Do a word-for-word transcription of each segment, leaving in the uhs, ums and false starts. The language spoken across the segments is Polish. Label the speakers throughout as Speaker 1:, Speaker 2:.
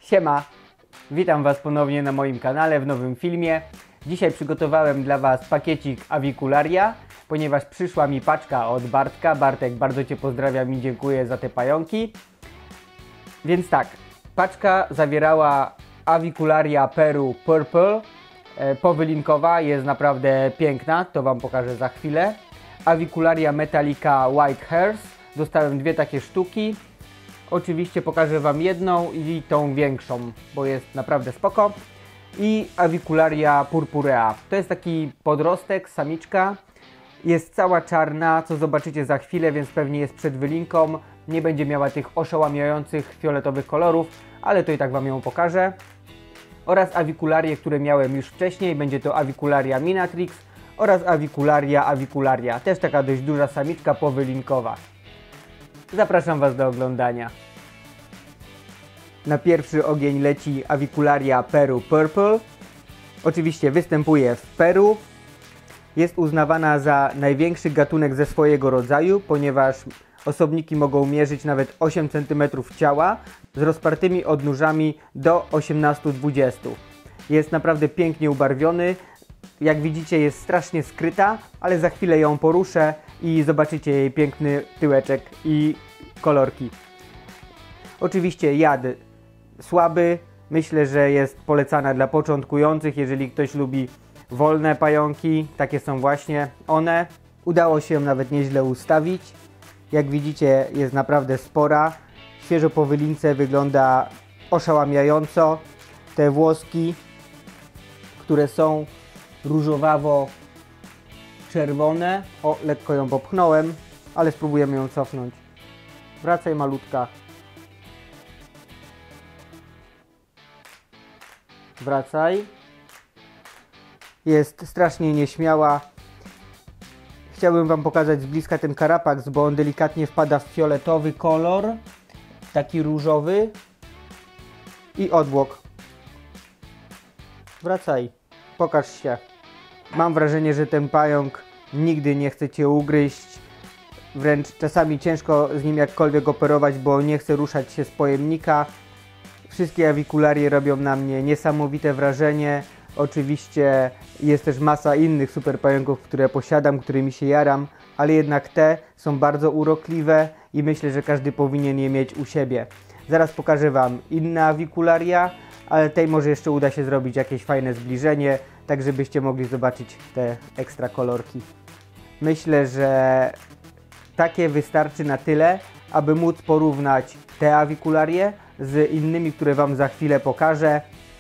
Speaker 1: Siema! Witam Was ponownie na moim kanale w nowym filmie. Dzisiaj przygotowałem dla Was pakiecik Avicularia, ponieważ przyszła mi paczka od Bartka. Bartek, bardzo Cię pozdrawiam i dziękuję za te pająki. Więc tak, paczka zawierała Avicularia Peru Purple, e, powylinkowa, jest naprawdę piękna, to Wam pokażę za chwilę. Avicularia Metallica White Hairs, dostałem dwie takie sztuki. Oczywiście pokażę Wam jedną i tą większą, bo jest naprawdę spoko. I Avicularia Purpurea. To jest taki podrostek, samiczka. Jest cała czarna, co zobaczycie za chwilę, więc pewnie jest przed wylinką. Nie będzie miała tych oszałamiających fioletowych kolorów, ale to i tak Wam ją pokażę. Oraz Avicularię, które miałem już wcześniej. Będzie to Avicularia Minatrix oraz Avicularia Avicularia. Też taka dość duża samiczka powylinkowa. Zapraszam Was do oglądania. Na pierwszy ogień leci Avicularia Peru Purple. Oczywiście występuje w Peru. Jest uznawana za największy gatunek ze swojego rodzaju, ponieważ osobniki mogą mierzyć nawet osiem centymetrów ciała z rozpartymi odnóżami do osiemnastu dwudziestu. Jest naprawdę pięknie ubarwiony. Jak widzicie, jest strasznie skryta, ale za chwilę ją poruszę i zobaczycie jej piękny tyłeczek i kolorki. Oczywiście jad słaby, myślę, że jest polecana dla początkujących, jeżeli ktoś lubi wolne pająki, takie są właśnie one. Udało się ją nawet nieźle ustawić. Jak widzicie, jest naprawdę spora. Świeżo po wylince wygląda oszałamiająco. Te włoski, które są różowawo-czerwone. O, lekko ją popchnąłem, ale spróbujemy ją cofnąć. Wracaj, malutka. Wracaj. Jest strasznie nieśmiała. Chciałbym Wam pokazać z bliska ten karapaks, bo on delikatnie wpada w fioletowy kolor. Taki różowy. I odwłok. Wracaj. Pokaż się. Mam wrażenie, że ten pająk nigdy nie chce Cię ugryźć. Wręcz czasami ciężko z nim jakkolwiek operować, bo nie chce ruszać się z pojemnika. Wszystkie Avicularie robią na mnie niesamowite wrażenie. Oczywiście jest też masa innych super pająków, które posiadam, którymi się jaram, ale jednak te są bardzo urokliwe i myślę, że każdy powinien je mieć u siebie. Zaraz pokażę Wam inne Avicularia, ale tej może jeszcze uda się zrobić jakieś fajne zbliżenie, tak żebyście mogli zobaczyć te ekstra kolorki. Myślę, że takie wystarczy na tyle, aby móc porównać te Avicularie z innymi, które Wam za chwilę pokażę.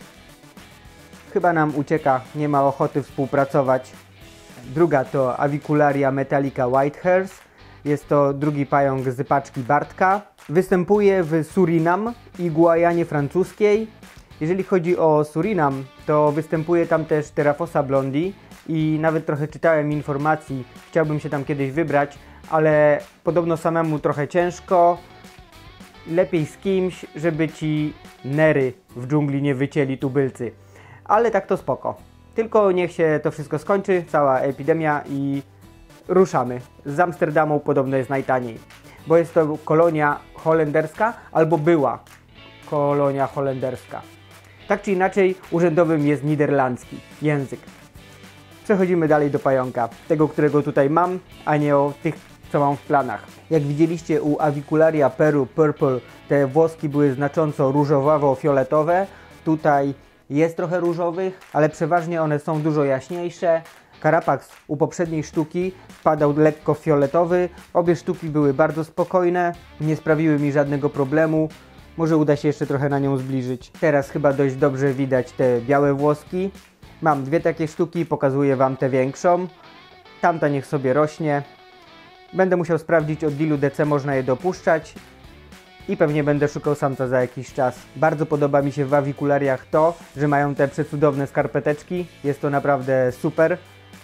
Speaker 1: Chyba nam ucieka, nie ma ochoty współpracować. Druga to Avicularia Metallica White Hairs. Jest to drugi pająk z paczki Bartka. Występuje w Surinam i Guajanie francuskiej. Jeżeli chodzi o Surinam, to występuje tam też Theraphosa blondi i nawet trochę czytałem informacji. Chciałbym się tam kiedyś wybrać, ale podobno samemu trochę ciężko. Lepiej z kimś, żeby Ci nery w dżungli nie wycięli tubylcy. Ale tak to spoko. Tylko niech się to wszystko skończy, cała epidemia i ruszamy. Z Amsterdamu podobno jest najtaniej. Bo jest to kolonia holenderska, albo była kolonia holenderska. Tak czy inaczej, urzędowym jest niderlandzki język. Przechodzimy dalej do pająka. Tego, którego tutaj mam, a nie o tych, co mam w planach. Jak widzieliście u Avicularia Peru Purple te włoski były znacząco różowawo-fioletowe. Tutaj jest trochę różowych, ale przeważnie one są dużo jaśniejsze. Karapaks u poprzedniej sztuki wpadał lekko fioletowy. Obie sztuki były bardzo spokojne, nie sprawiły mi żadnego problemu. Może uda się jeszcze trochę na nią zbliżyć. Teraz chyba dość dobrze widać te białe włoski. Mam dwie takie sztuki, pokazuję Wam tę większą. Tamta niech sobie rośnie. Będę musiał sprawdzić, od ilu D C można je dopuszczać. I pewnie będę szukał samca za jakiś czas. Bardzo podoba mi się w Aviculariach to, że mają te przecudowne skarpeteczki. Jest to naprawdę super.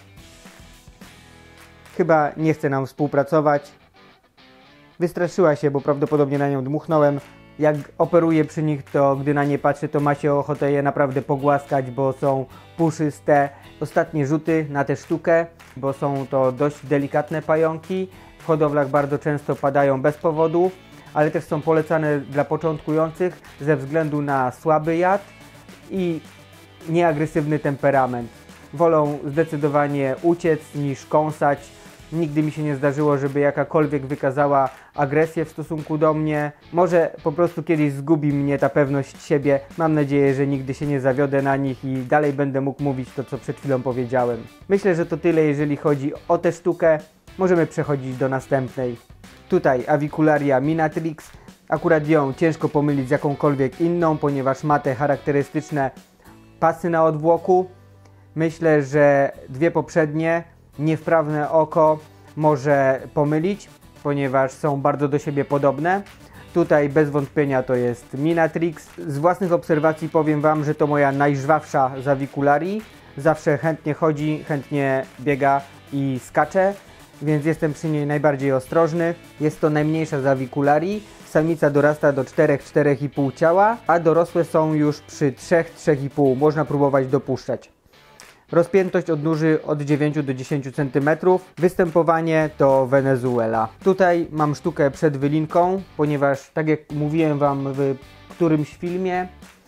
Speaker 1: Chyba nie chce nam współpracować. Wystraszyła się, bo prawdopodobnie na nią dmuchnąłem. Jak operuję przy nich, to gdy na nie patrzę, to ma się ochotę je naprawdę pogłaskać, bo są puszyste. Ostatnie rzuty na tę sztukę, bo są to dość delikatne pająki. W hodowlach bardzo często padają bez powodu. ale też są polecane dla początkujących ze względu na słaby jad i nieagresywny temperament. Wolą zdecydowanie uciec niż kąsać. Nigdy mi się nie zdarzyło, żeby jakakolwiek wykazała agresję w stosunku do mnie. Może po prostu kiedyś zgubi mnie ta pewność siebie. Mam nadzieję, że nigdy się nie zawiodę na nich i dalej będę mógł mówić to, co przed chwilą powiedziałem. Myślę, że to tyle, jeżeli chodzi o tę sztukę. Możemy przechodzić do następnej. Tutaj Avicularia minatrix. Akurat ją ciężko pomylić z jakąkolwiek inną, ponieważ ma te charakterystyczne pasy na odwłoku. Myślę, że dwie poprzednie niewprawne oko może pomylić, ponieważ są bardzo do siebie podobne. Tutaj bez wątpienia to jest minatrix. Z własnych obserwacji powiem Wam, że to moja najżwawsza z Avicularii. Zawsze chętnie chodzi, chętnie biega i skacze, więc jestem przy niej najbardziej ostrożny. Jest to najmniejsza z Avicularii. Samica dorasta do czterech do czterech i pół ciała, a dorosłe są już przy trzech do trzech i pół. Można próbować dopuszczać. Rozpiętość odnóży od dziewięciu do dziesięciu centymetrów. Występowanie to Wenezuela. Tutaj mam sztukę przed wylinką, ponieważ tak jak mówiłem Wam w którymś filmie,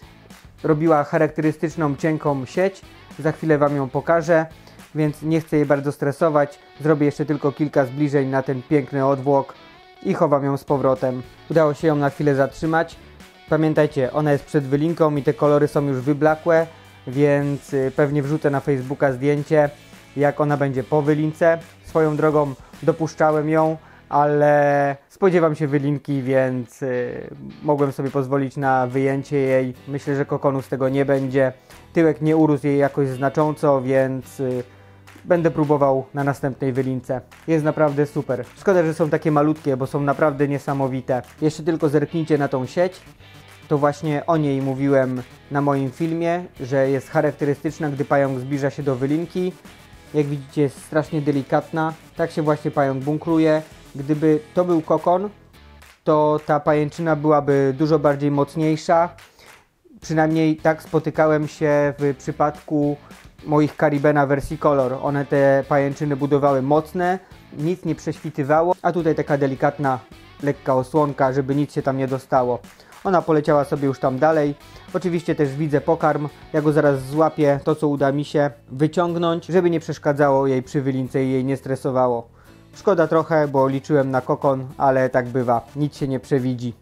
Speaker 1: robiła charakterystyczną cienką sieć. Za chwilę Wam ją pokażę, więc nie chcę jej bardzo stresować. Zrobię jeszcze tylko kilka zbliżeń na ten piękny odwłok i chowam ją z powrotem. Udało się ją na chwilę zatrzymać. Pamiętajcie, ona jest przed wylinką i te kolory są już wyblakłe, więc pewnie wrzucę na Facebooka zdjęcie, jak ona będzie po wylince. Swoją drogą dopuszczałem ją, ale spodziewam się wylinki, więc y, mogłem sobie pozwolić na wyjęcie jej. Myślę, że kokonu z tego nie będzie. Tyłek nie urósł jej jakoś znacząco, więc y, będę próbował na następnej wylince. Jest naprawdę super. Szkoda, że są takie malutkie, bo są naprawdę niesamowite. Jeszcze tylko zerknijcie na tą sieć. To właśnie o niej mówiłem na moim filmie, że jest charakterystyczna, gdy pająk zbliża się do wylinki. Jak widzicie, jest strasznie delikatna. Tak się właśnie pająk bunkruje. Gdyby to był kokon, to ta pajęczyna byłaby dużo bardziej mocniejsza. Przynajmniej tak spotykałem się w przypadku moich Caribena Versicolor. One te pajęczyny budowały mocne, nic nie prześwitywało, a tutaj taka delikatna, lekka osłonka, żeby nic się tam nie dostało. Ona poleciała sobie już tam dalej. Oczywiście też widzę pokarm. Ja go zaraz złapię, to co uda mi się wyciągnąć, żeby nie przeszkadzało jej przy wylince i jej nie stresowało. Szkoda trochę, bo liczyłem na kokon, ale tak bywa. Nic się nie przewidzi.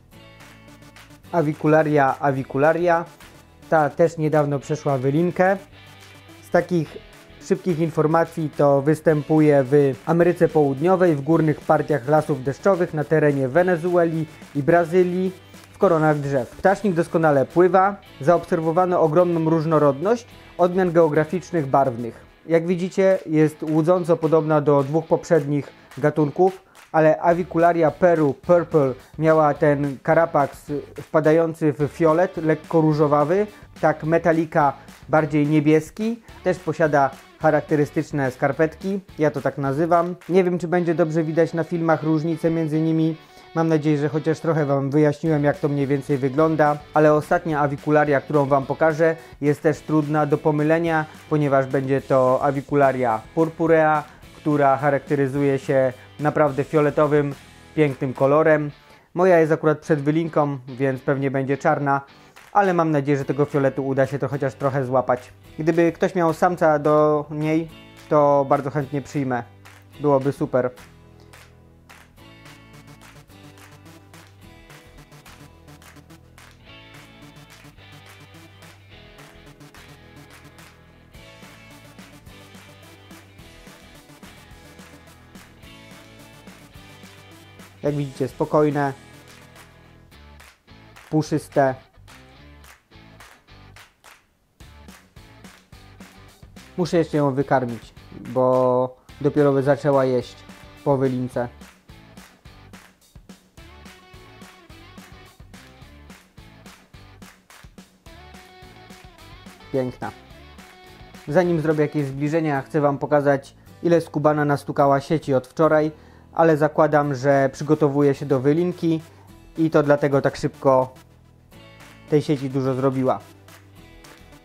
Speaker 1: Avicularia avicularia. Ta też niedawno przeszła wylinkę. Z takich szybkich informacji to występuje w Ameryce Południowej, w górnych partiach lasów deszczowych, na terenie Wenezueli i Brazylii, w koronach drzew. Ptasznik doskonale pływa. Zaobserwowano ogromną różnorodność odmian geograficznych barwnych. Jak widzicie, jest łudząco podobna do dwóch poprzednich gatunków, ale Avicularia Peru Purple miała ten karapaks wpadający w fiolet, lekko różowawy, tak Metallica bardziej niebieski, też posiada charakterystyczne skarpetki, ja to tak nazywam. Nie wiem, czy będzie dobrze widać na filmach różnice między nimi. Mam nadzieję, że chociaż trochę Wam wyjaśniłem, jak to mniej więcej wygląda, ale ostatnia Avicularia, którą Wam pokażę, jest też trudna do pomylenia, ponieważ będzie to Avicularia purpurea, która charakteryzuje się naprawdę fioletowym, pięknym kolorem. Moja jest akurat przed wylinką, więc pewnie będzie czarna, ale mam nadzieję, że tego fioletu uda się to chociaż trochę złapać. Gdyby ktoś miał samca do niej, to bardzo chętnie przyjmę. Byłoby super. Jak widzicie, spokojne, puszyste. Muszę jeszcze ją wykarmić, bo dopiero by zaczęła jeść po wylince. Piękna. Zanim zrobię jakieś zbliżenia, chcę Wam pokazać, ile skubana nastukała sieci od wczoraj, ale zakładam, że przygotowuje się do wylinki i to dlatego tak szybko tej sieci dużo zrobiła.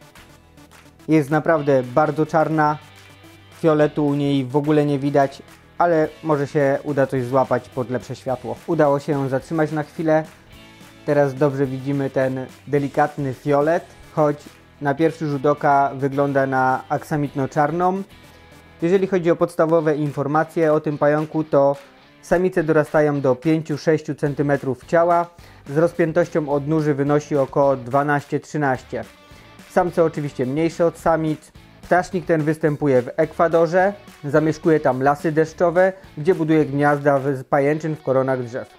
Speaker 1: Jest naprawdę bardzo czarna, fioletu u niej w ogóle nie widać, ale może się uda coś złapać pod lepsze światło. Udało się ją zatrzymać na chwilę. Teraz dobrze widzimy ten delikatny fiolet, choć na pierwszy rzut oka wygląda na aksamitno-czarną. Jeżeli chodzi o podstawowe informacje o tym pająku, to samice dorastają do pięć do sześciu centymetrów ciała, z rozpiętością odnóży wynosi około dwanaście do trzynastu. Samce oczywiście mniejsze od samic. Ptasznik ten występuje w Ekwadorze, zamieszkuje tam lasy deszczowe, gdzie buduje gniazda z pajęczyn w koronach drzew.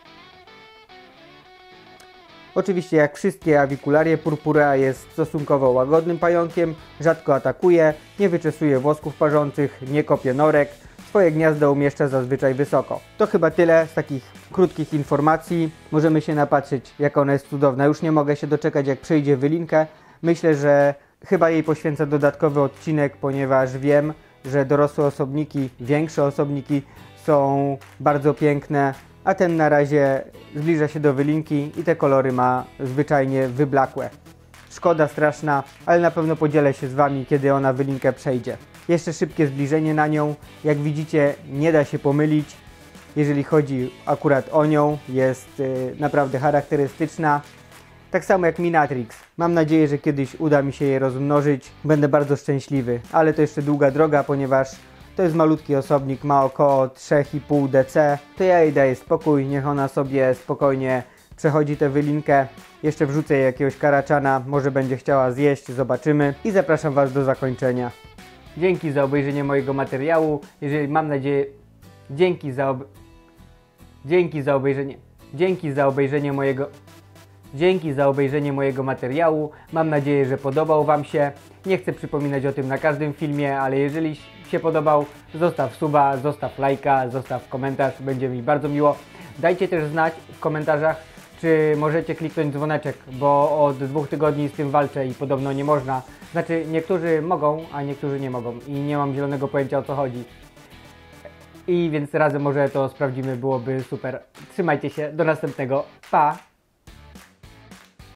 Speaker 1: Oczywiście jak wszystkie awikularie, purpurea jest stosunkowo łagodnym pająkiem, rzadko atakuje, nie wyczesuje włosków parzących, nie kopie norek, swoje gniazda umieszcza zazwyczaj wysoko. To chyba tyle z takich krótkich informacji. Możemy się napatrzeć, jak ona jest cudowna. Już nie mogę się doczekać, jak przejdzie wylinkę. Myślę, że chyba jej poświęcę dodatkowy odcinek, ponieważ wiem, że dorosłe osobniki, większe osobniki są bardzo piękne, a ten na razie zbliża się do wylinki i te kolory ma zwyczajnie wyblakłe. Szkoda straszna, ale na pewno podzielę się z Wami, kiedy ona wylinkę przejdzie. Jeszcze szybkie zbliżenie na nią. Jak widzicie, nie da się pomylić. Jeżeli chodzi akurat o nią, jest yy, naprawdę charakterystyczna. Tak samo jak Minatrix. Mam nadzieję, że kiedyś uda mi się je rozmnożyć. Będę bardzo szczęśliwy, ale to jeszcze długa droga, ponieważ to jest malutki osobnik, ma około trzy i pół deci. To ja jej daję spokój, niech ona sobie spokojnie przechodzi tę wylinkę. Jeszcze wrzucę jej jakiegoś karaczana, może będzie chciała zjeść, zobaczymy. I zapraszam Was do zakończenia. Dzięki za obejrzenie mojego materiału. Jeżeli mam nadzieję... Dzięki za ob... Dzięki za obejrzenie... Dzięki za obejrzenie mojego... Dzięki za obejrzenie mojego materiału. Mam nadzieję, że podobał Wam się. Nie chcę przypominać o tym na każdym filmie, ale jeżeli się podobał, zostaw suba, zostaw lajka, zostaw komentarz, będzie mi bardzo miło. Dajcie też znać w komentarzach, czy możecie kliknąć dzwoneczek, bo od dwóch tygodni z tym walczę i podobno nie można. Znaczy, niektórzy mogą, a niektórzy nie mogą i nie mam zielonego pojęcia, o co chodzi. I więc razem może to sprawdzimy, byłoby super. Trzymajcie się, do następnego, pa!